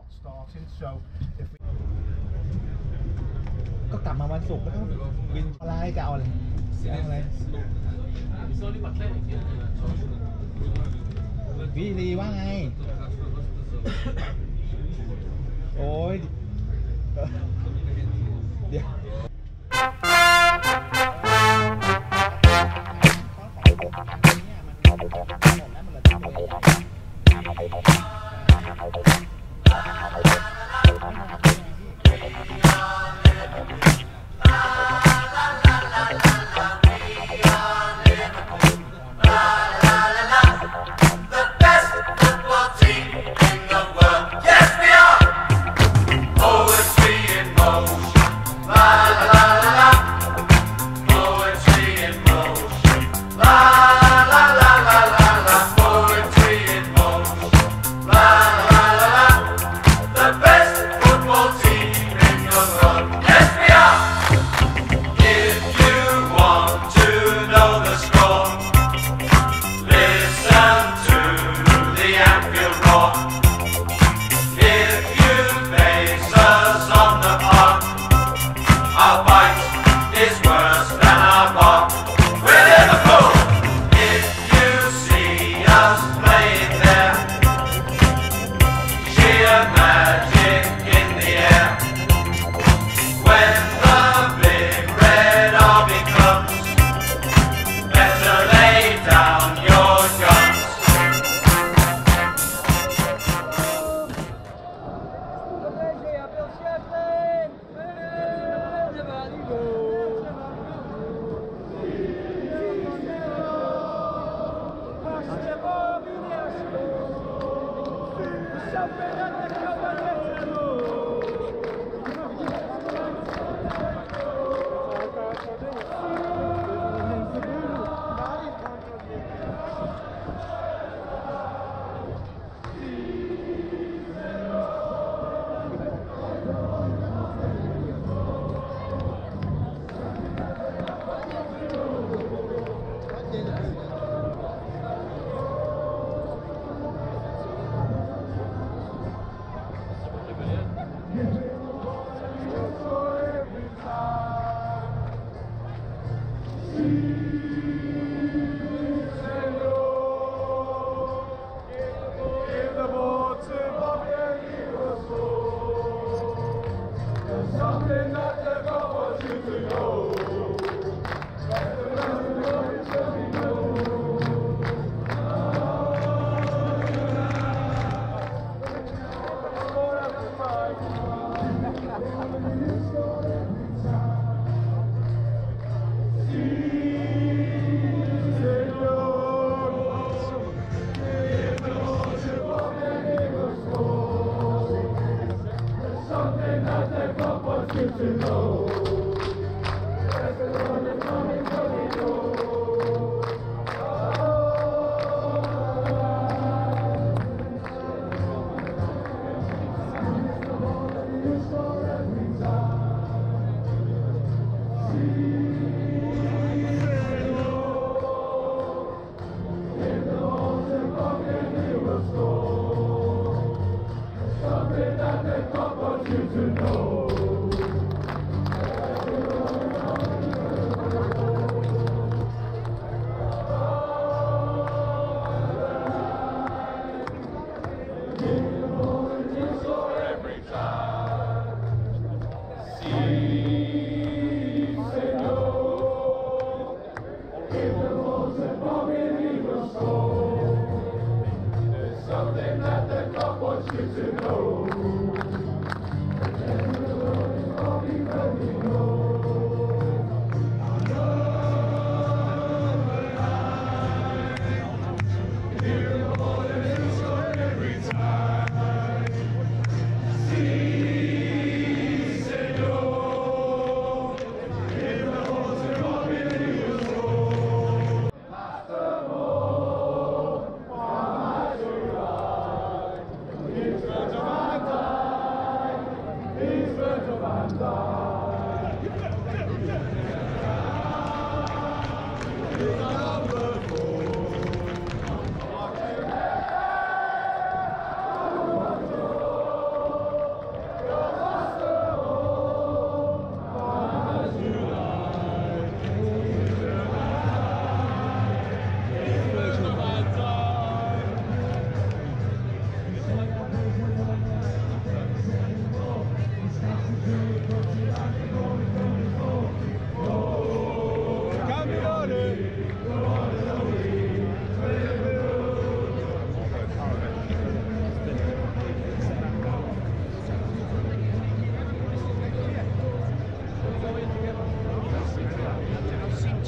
ก็กลับมาวันศุกร์ก็ต้องบินอะไรจะเอาอะไรวิรีว่าไงโอ้ยเดี๋ยว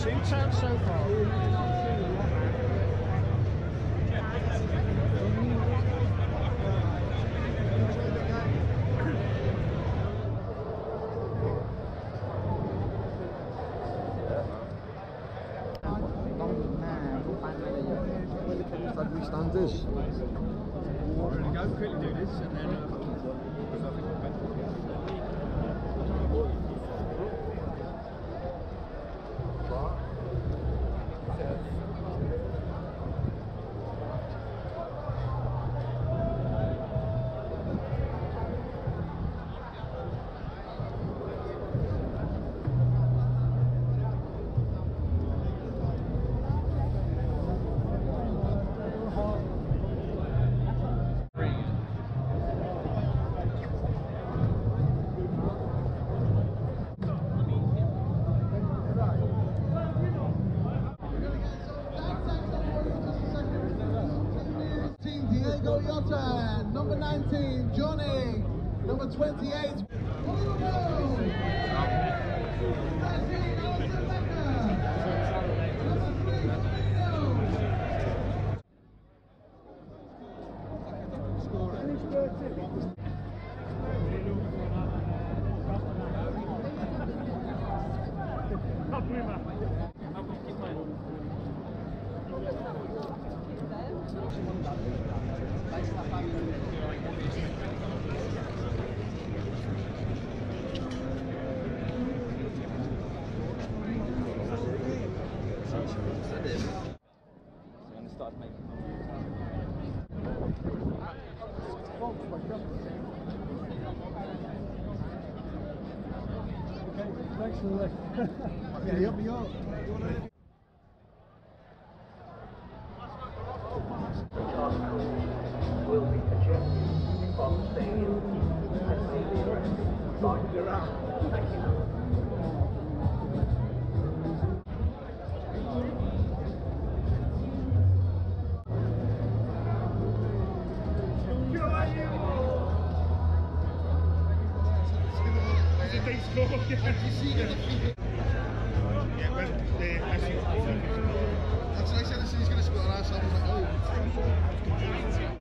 2 turns so far. Standers. We're going to go quickly do this and then. Diego Yota, number 19, Johnny, number 28. Thanks for the lift. Yeah, help me out. Will be ejected from stadium and may be arrested by the ground. Thank you. That's what I said, he's going to score our ass. I was like, oh.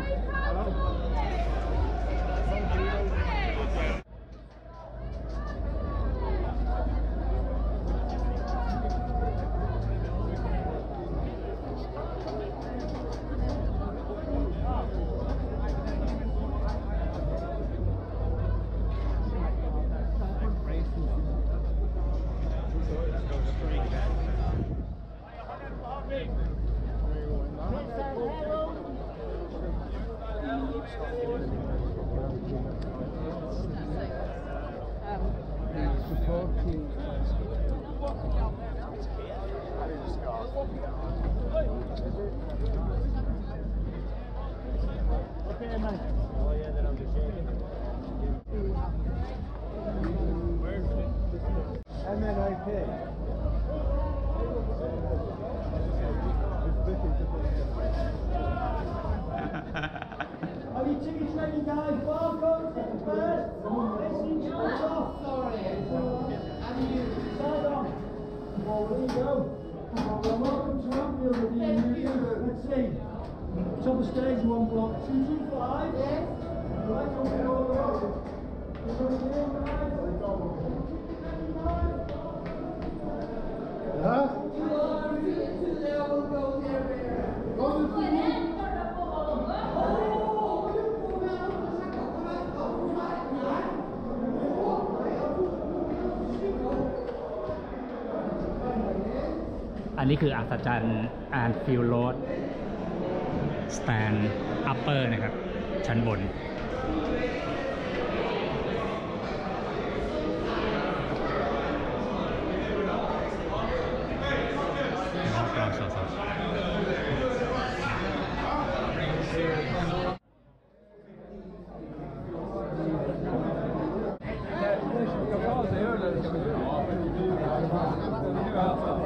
Okay, mate. Oh yeah, then I'm just shaking. MNOP. Are you tickets ready, guys? Barcodes first. Listen, off. Sorry. And you side on. Well, there you go. Well, welcome to Anfield. Thank you. Let's see. Top of stage 1 block 225. Yes. Right over all the road. Huh? อันนี้คืออัศจรรย์แอนฟิลด์โรดสแตนอัปเปอร์นะครับชั้นบนรอบๆสดๆ